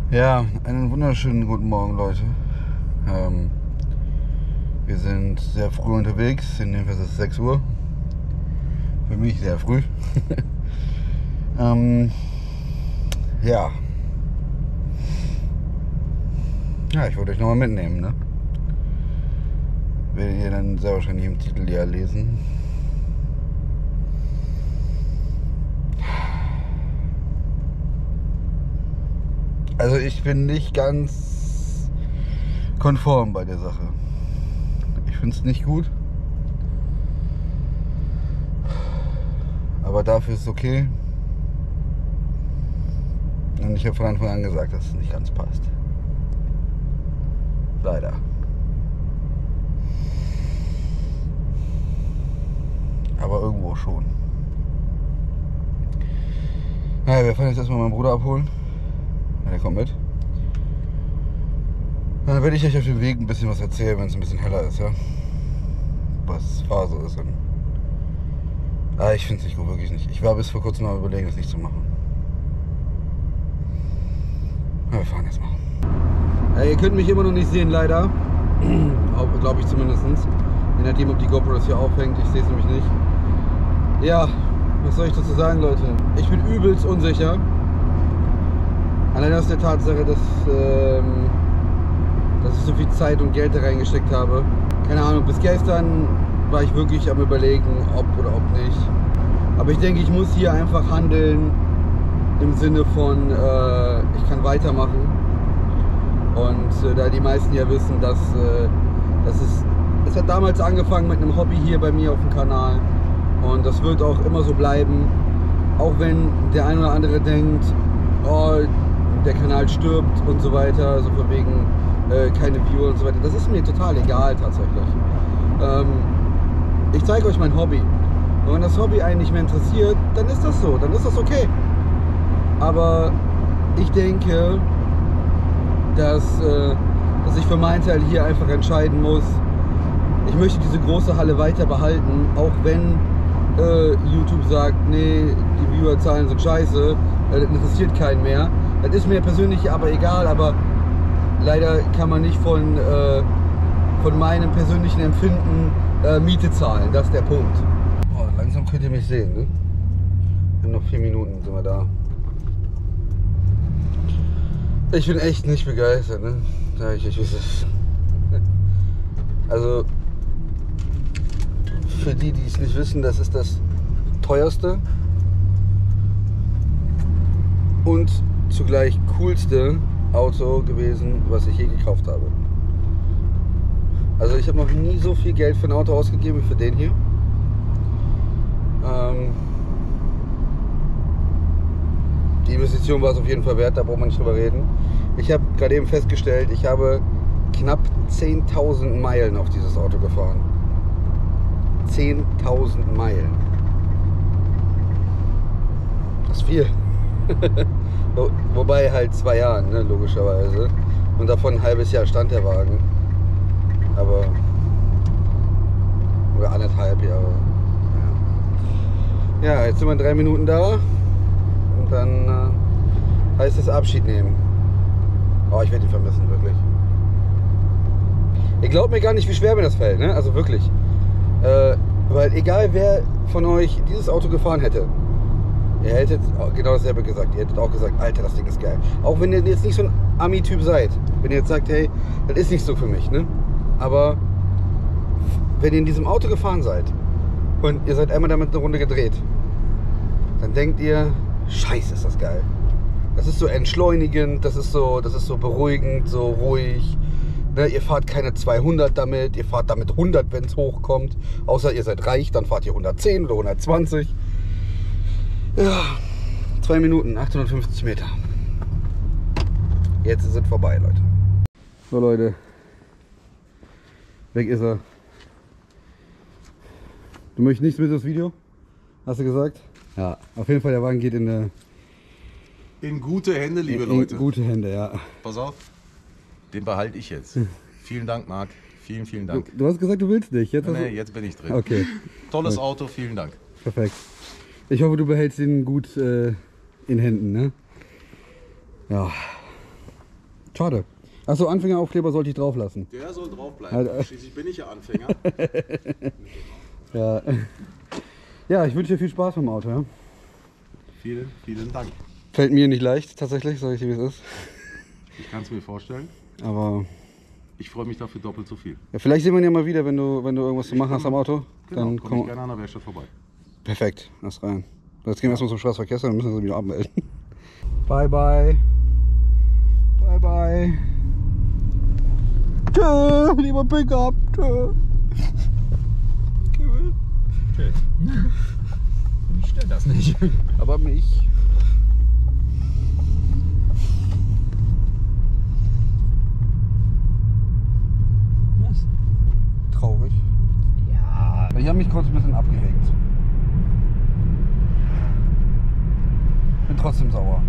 Ja, einen wunderschönen guten Morgen, Leute. Wir sind sehr früh unterwegs, in dem Fall ist es 6 Uhr. Für mich sehr früh. Ja. Ja, ich wollte euch nochmal mitnehmen, ne? Werdet ihr dann sehr wahrscheinlich im Titel ja lesen. Also ich bin nicht ganz konform bei der Sache. Ich finde es nicht gut. Aber dafür ist es okay. Und ich habe von Anfang an gesagt, dass es nicht ganz passt. Leider. Aber irgendwo schon. Naja, wir fahren jetzt erstmal meinen Bruder abholen. Ja, der kommt mit. Dann werde ich euch auf dem Weg ein bisschen was erzählen, wenn es ein bisschen heller ist, ja. Was Phase ist. Und ich finde es nicht gut, wirklich nicht. Ich war bis vor kurzem mal überlegen, das nicht zu machen. Ja, wir fahren jetzt mal. Ja, ihr könnt mich immer noch nicht sehen, leider. Glaube ich zumindest. Je nachdem, ob die GoPro das hier aufhängt. Ich sehe es nämlich nicht. Ja, was soll ich dazu sagen, Leute? Ich bin übelst unsicher. Allein aus der Tatsache, dass ich so viel Zeit und Geld da reingesteckt habe. Keine Ahnung, bis gestern war ich wirklich am Überlegen, ob oder ob nicht. Aber ich denke, ich muss hier einfach handeln im Sinne von, ich kann weitermachen. Und da die meisten ja wissen, dass es hat damals angefangen mit einem Hobby hier bei mir auf dem Kanal. Und das wird auch immer so bleiben. Auch wenn der ein oder andere denkt, oh, der Kanal stirbt und so weiter, also von wegen keine Viewer und so weiter. Das ist mir total egal tatsächlich. Ich zeige euch mein Hobby. Und wenn das Hobby einen nicht mehr interessiert, dann ist das so, dann ist das okay. Aber ich denke, dass ich für meinen Teil hier einfach entscheiden muss, ich möchte diese große Halle weiter behalten, auch wenn YouTube sagt, nee, die Viewerzahlen sind scheiße, das interessiert keinen mehr. Das ist mir persönlich aber egal, aber leider kann man nicht von meinem persönlichen Empfinden Miete zahlen, das ist der Punkt. Oh, langsam könnt ihr mich sehen, ne? In noch 4 Minuten sind wir da. Ich bin echt nicht begeistert, ne? Sag ich euch, wie es ist. Also, für die, die es nicht wissen, das ist das teuerste und zugleich coolste Auto gewesen, was ich je gekauft habe. Also ich habe noch nie so viel Geld für ein Auto ausgegeben wie für den hier. Die Investition war es auf jeden Fall wert, da braucht man nicht drüber reden. Ich habe gerade eben festgestellt, ich habe knapp 10.000 Meilen auf dieses Auto gefahren. 10.000 Meilen. Das ist viel. Wobei halt 2 Jahren, ne, logischerweise. Und davon ein halbes Jahr stand der Wagen. Aber... Oder 1,5 Jahre. Ja, jetzt sind wir in 3 Minuten da. Und dann heißt es Abschied nehmen. Oh, ich werde ihn vermissen, wirklich. Ihr glaubt mir gar nicht, wie schwer mir das fällt, ne? Also wirklich. Weil egal wer von euch dieses Auto gefahren hätte, ihr hättet genau dasselbe gesagt. Ihr hättet auch gesagt, Alter, das Ding ist geil. Auch wenn ihr jetzt nicht so ein Ami-Typ seid. Wenn ihr jetzt sagt, hey, das ist nicht so für mich, ne? Aber wenn ihr in diesem Auto gefahren seid und ihr seid einmal damit eine Runde gedreht, dann denkt ihr, scheiße, ist das geil. Das ist so entschleunigend, das ist so beruhigend, so ruhig. Ne, ihr fahrt keine 200 damit, ihr fahrt damit 100, wenn es hochkommt. Außer ihr seid reich, dann fahrt ihr 110 oder 120. Ja, 2 Minuten, 850 Meter. Jetzt ist es vorbei, Leute. So, Leute. Weg ist er. Du möchtest nichts mit das Video? Hast du gesagt? Ja, auf jeden Fall, der Wagen geht in gute Hände, liebe Leute. In gute Hände, ja. Pass auf, den behalte ich jetzt. Vielen Dank, Marc. Vielen, vielen Dank. Du hast gesagt, du willst nicht. Jetzt, nee, jetzt bin ich drin. Okay. Tolles Auto, vielen Dank. Perfekt. Ich hoffe, du behältst ihn gut in Händen, ne? Ja. Schade. Achso, Anfängeraufkleber sollte ich drauf lassen. Der soll drauf bleiben. Schließlich bin ich ja Anfänger. Ja. Ja, ich wünsche dir viel Spaß beim Auto. Ja? Vielen, vielen Dank. Fällt mir nicht leicht, tatsächlich, sag ich dir, wie es ist. Ich kann es mir vorstellen. Aber ich freue mich dafür doppelt so viel. ja, vielleicht sehen wir ihn ja mal wieder, wenn du irgendwas zu machen hast am Auto. Genau, Dann komme ich gerne an der Werkstatt vorbei. Perfekt, lass rein. Jetzt gehen wir erstmal zum Straßenverkehr, dann müssen wir sie wieder abmelden. Bye, bye. Bye, bye. Tschö, lieber Pickup. Tschö. Tschö. Mich stört das nicht. Aber mich. Was? Traurig. Ja. Ich habe mich kurz ein bisschen abgeregt. Bin trotzdem sauer.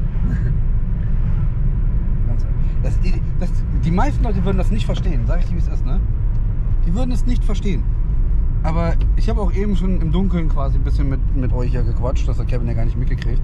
Ganz ehrlich. Die meisten Leute würden das nicht verstehen, sag ich dir, wie es ist, ne? Die würden es nicht verstehen. Aber ich habe auch eben schon im Dunkeln quasi ein bisschen mit euch ja gequatscht, das hat Kevin ja gar nicht mitgekriegt.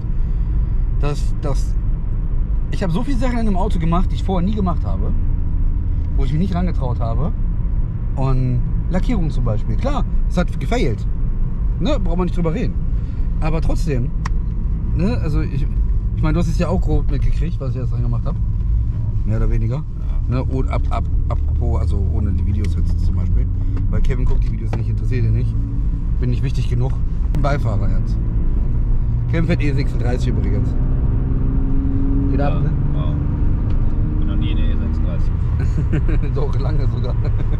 Ich habe so viele Sachen in einem Auto gemacht, die ich vorher nie gemacht habe, wo ich mich nicht rangetraut habe. Und Lackierung zum Beispiel. Klar, es hat gefailt. Ne? Braucht man nicht drüber reden. Aber trotzdem, ne? Also ich meine, du hast es ja auch grob mitgekriegt, was ich jetzt dran gemacht habe. Mehr oder weniger. Ja. Ne? Und apropos, also ohne die Videos jetzt zum Beispiel. Weil Kevin guckt die Videos nicht, interessiert ihn nicht. Bin nicht wichtig genug. Beifahrer jetzt. Kevin fährt E36 übrigens. Geht ab, ne? Wow. Bin noch nie in der E36. Doch, lange sogar.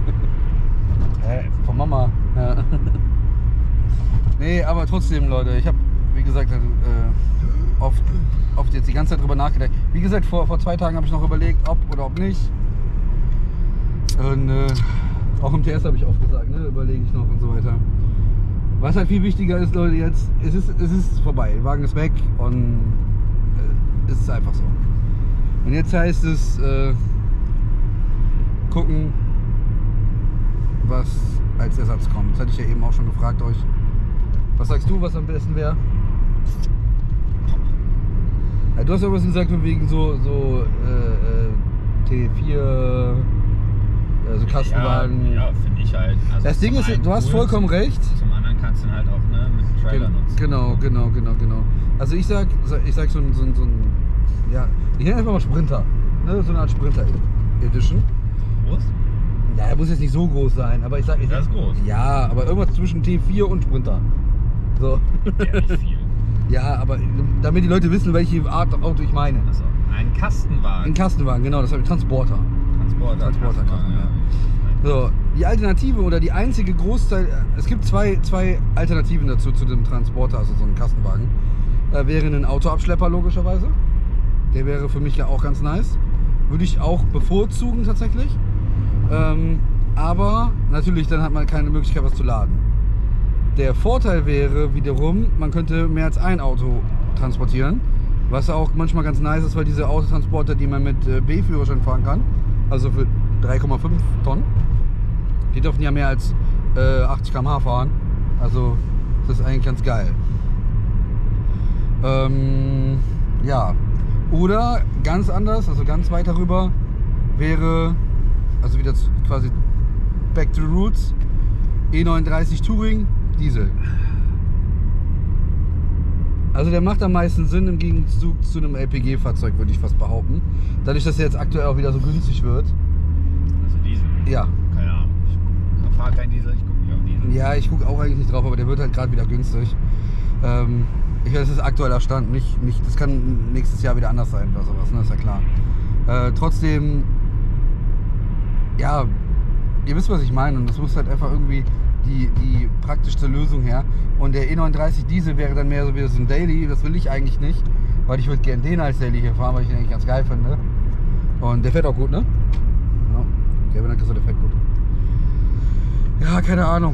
Von Mama. Ja. Nee, aber trotzdem, Leute, ich habe, wie gesagt, oft jetzt die ganze Zeit drüber nachgedacht. Wie gesagt, vor 2 Tagen habe ich noch überlegt, ob oder ob nicht. Und auch im TS habe ich oft gesagt, ne, überlege ich noch und so weiter. Was halt viel wichtiger ist, Leute, jetzt, es ist vorbei. Der Wagen ist weg und es ist einfach so. Und jetzt heißt es gucken, was als Ersatz kommt. Das hatte ich ja eben auch schon gefragt euch. Was sagst du, was am besten wäre? Ja, du hast ja was gesagt von wegen so T4, so Kastenwagen. Ja, finde ich halt. Also das Ding ist, du hast vollkommen recht. Zum anderen kannst du ihn halt auch mit dem Trailer nutzen. Genau. Also ich sag so ein ja, ich nenne einfach mal Sprinter. Ne? So eine Art Sprinter Edition. Groß? Na, er muss jetzt nicht so groß sein, aber ich sag. Der ist groß. Ja, aber irgendwas zwischen T4 und Sprinter. So. Der nicht viel. Ja, aber damit die Leute wissen, welche Art Auto ich meine. Also, ein Kastenwagen. Ein Kastenwagen, genau, das habe ich. Transporter. Transporter, ja. So, die Alternative oder die einzige Großteil, es gibt zwei Alternativen dazu zu dem Transporter, also so einem Kastenwagen. Wäre ein Autoabschlepper logischerweise. Der wäre für mich ja auch ganz nice. Würde ich auch bevorzugen tatsächlich. Aber natürlich, dann hat man keine Möglichkeit, was zu laden. Der Vorteil wäre wiederum, man könnte mehr als ein Auto transportieren. Was auch manchmal ganz nice ist, weil diese Autotransporter, die man mit B-Führerschein fahren kann, also für 3,5 Tonnen, die dürfen ja mehr als 80 km/h fahren. Also das ist eigentlich ganz geil. Ja. Oder ganz anders, also ganz weit darüber, wäre, also wieder quasi back to the roots, E39 Touring, Diesel. Also der macht am meisten Sinn im Gegenzug zu einem LPG-Fahrzeug, würde ich fast behaupten. Dadurch, dass er jetzt aktuell auch wieder so günstig wird. Also Diesel? Ja. Keine Ahnung. Ich fahre kein Diesel, ich gucke nicht auf Diesel. Ja, ich gucke auch eigentlich nicht drauf, aber der wird halt gerade wieder günstig. Das ist aktueller Stand, das kann nächstes Jahr wieder anders sein oder sowas, ne? Ist ja klar. Trotzdem, ja, ihr wisst, was ich meine, und das muss halt einfach irgendwie die praktischste Lösung her. Und der E39 Diesel wäre dann mehr so wie so ein Daily, das will ich eigentlich nicht, weil ich würde gerne den als Daily hier fahren, weil ich den eigentlich ganz geil finde. Und der fährt auch gut, ne? Ja, Kevin hat gesagt, der fährt gut. Ja, keine Ahnung.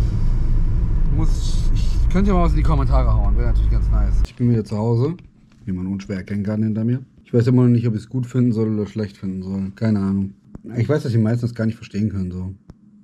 Könnt ihr mal was in die Kommentare hauen, wäre natürlich ganz nice. Ich bin wieder zu Hause, wie man unschwer erkennen kann hinter mir. Ich weiß immer noch nicht, ob ich es gut finden soll oder schlecht finden soll. Keine Ahnung. Ich weiß, dass die meisten das gar nicht verstehen können. So.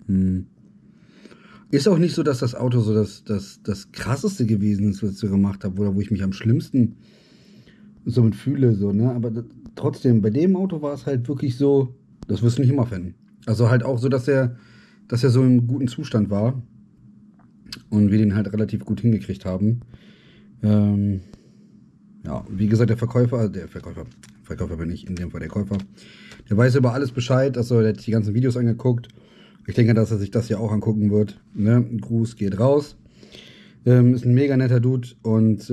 Ist auch nicht so, dass das Auto so das krasseste gewesen ist, was ich so gemacht habe, oder wo ich mich am schlimmsten so mit fühle. So, ne? Aber trotzdem, bei dem Auto war es halt wirklich so, das wirst du nicht immer finden. Also halt auch so, dass er so im guten Zustand war und wir den halt relativ gut hingekriegt haben. Ja, wie gesagt, der Verkäufer bin ich, in dem Fall der Käufer, der weiß über alles Bescheid, also der hat die ganzen Videos angeguckt. Ich denke, dass er sich das ja auch angucken wird. Ne? Ein Gruß geht raus. Ist ein mega netter Dude und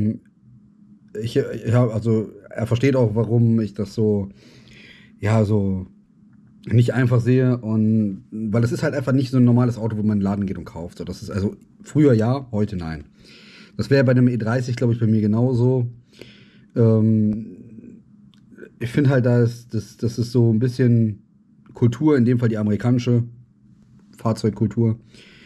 also er versteht auch, warum ich das so, ja, so nicht einfach sehe und weil es ist halt einfach nicht so ein normales Auto, wo man in den Laden geht und kauft. So, das ist also früher ja, heute nein. Das wäre bei dem E30, glaube ich, bei mir genauso. Ich finde halt, das ist so ein bisschen Kultur, in dem Fall die amerikanische Fahrzeugkultur.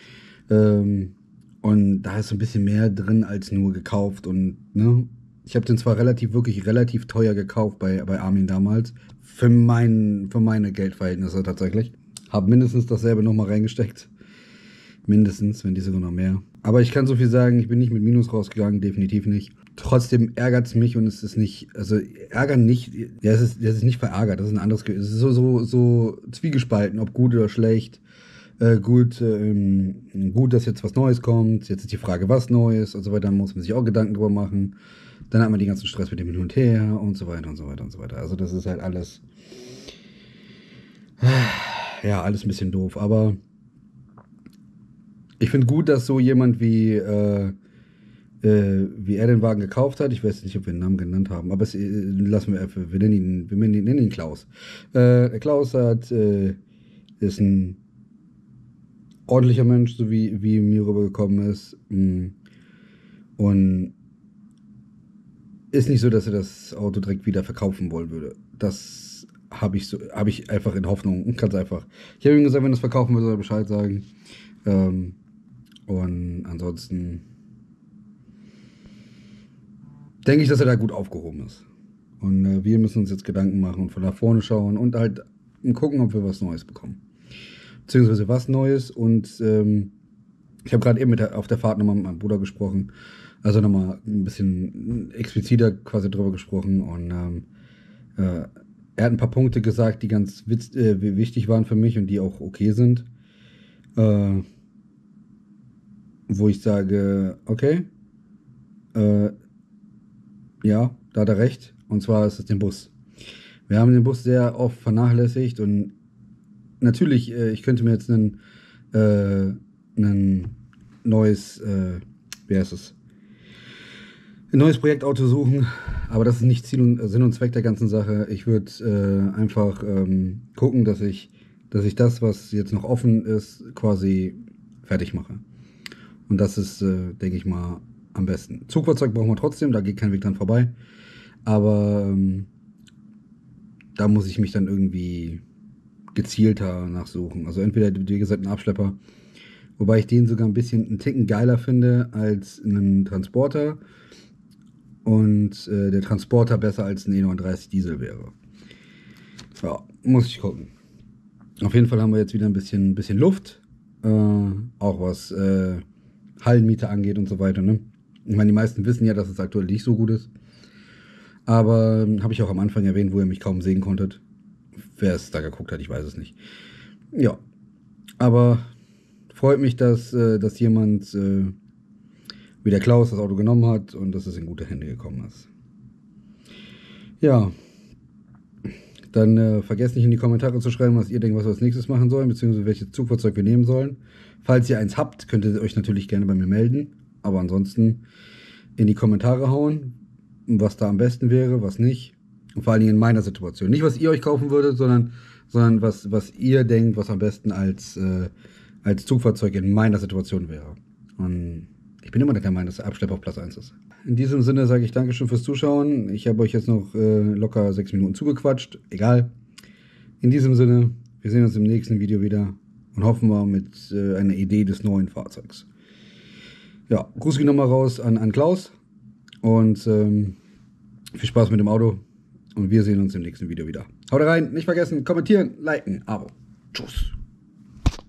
Und da ist so ein bisschen mehr drin als nur gekauft. Und ne, ich habe den zwar wirklich relativ teuer gekauft bei Armin damals. Für meine Geldverhältnisse tatsächlich. Habe mindestens dasselbe nochmal reingesteckt. Mindestens, wenn die sogar noch mehr. Aber ich kann so viel sagen, ich bin nicht mit Minus rausgegangen, definitiv nicht. Trotzdem ärgert es mich und es ist nicht, also ärgern nicht, ja, es ist nicht verärgert, das ist ein anderes Gefühl. Es ist so zwiegespalten, ob gut oder schlecht. Gut, dass jetzt was Neues kommt. Jetzt ist die Frage, was Neues und so weiter. Da muss man sich auch Gedanken drüber machen. Dann hat man den ganzen Stress mit dem Hin und Her und so weiter und so weiter und so weiter. Also das ist halt alles, ja, alles ein bisschen doof. Aber ich finde gut, dass so jemand wie er den Wagen gekauft hat. Ich weiß nicht, ob wir den Namen genannt haben, aber lassen wir einfach, wir nennen ihn Klaus. Der Klaus ist ein ordentlicher Mensch, so wie mir rübergekommen ist. Und ist nicht so, dass er das Auto direkt wieder verkaufen wollen würde. Das habe ich einfach in Hoffnung. Ganz einfach. Ich habe ihm gesagt, wenn er es verkaufen will, soll er Bescheid sagen. Und ansonsten denke ich, dass er da gut aufgehoben ist. Und wir müssen uns jetzt Gedanken machen und von da vorne schauen und halt gucken, ob wir was Neues bekommen. Beziehungsweise was Neues. Und ich habe gerade eben auf der Fahrt nochmal mit meinem Bruder gesprochen. Also nochmal ein bisschen expliziter quasi drüber gesprochen. Und er hat ein paar Punkte gesagt, die ganz wichtig waren für mich und die auch okay sind. Wo ich sage, okay, ja, da hat er recht. Und zwar ist es den Bus. Wir haben den Bus sehr oft vernachlässigt und natürlich, ich könnte mir jetzt ein neues, ein neues Projektauto suchen, aber das ist nicht Sinn und Zweck der ganzen Sache. Ich würde einfach gucken, dass ich das, was jetzt noch offen ist, quasi fertig mache. Und das ist, denke ich mal, am besten. Zugfahrzeug brauchen wir trotzdem, da geht kein Weg dran vorbei. Aber da muss ich mich dann irgendwie gezielter nachsuchen. Also entweder, wie gesagt, ein Abschlepper, wobei ich den sogar einen Ticken geiler finde als einen Transporter und der Transporter besser als ein E39 Diesel wäre. Ja, muss ich gucken. Auf jeden Fall haben wir jetzt wieder ein bisschen Luft, auch was Hallenmiete angeht und so weiter. Ne? Ich meine, die meisten wissen ja, dass es aktuell nicht so gut ist. Aber habe ich auch am Anfang erwähnt, wo ihr mich kaum sehen konntet. Wer es da geguckt hat, ich weiß es nicht. Ja, aber freut mich, dass jemand wie der Klaus das Auto genommen hat und dass es in gute Hände gekommen ist. Ja, dann vergesst nicht in die Kommentare zu schreiben, was ihr denkt, was wir als nächstes machen sollen, beziehungsweise welches Zugfahrzeug wir nehmen sollen. Falls ihr eins habt, könnt ihr euch natürlich gerne bei mir melden. Aber ansonsten in die Kommentare hauen, was da am besten wäre, was nicht. Und vor allen Dingen in meiner Situation. Nicht, was ihr euch kaufen würdet, sondern was ihr denkt, was am besten als Zugfahrzeug in meiner Situation wäre. Und ich bin immer der Meinung, dass der Abschlepp auf Platz 1 ist. In diesem Sinne sage ich Dankeschön fürs Zuschauen. Ich habe euch jetzt noch locker 6 Minuten zugequatscht. Egal. In diesem Sinne, wir sehen uns im nächsten Video wieder und hoffen wir mit einer Idee des neuen Fahrzeugs. Ja, Gruß geht nochmal raus an Klaus und viel Spaß mit dem Auto und wir sehen uns im nächsten Video wieder. Haut rein, nicht vergessen, kommentieren, liken, Abo. Tschüss.